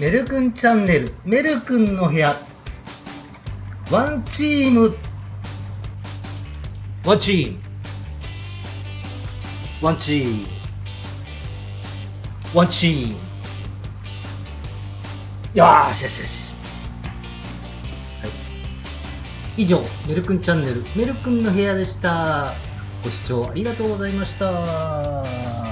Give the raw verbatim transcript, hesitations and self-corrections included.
メルくんチャンネル、メルくんの部屋、ワンチーム、ワンチーム、ワンチーム、ワンチーム、よーしよしよし、はい、以上、メルくんチャンネル、メルくんの部屋でした。ご視聴ありがとうございました。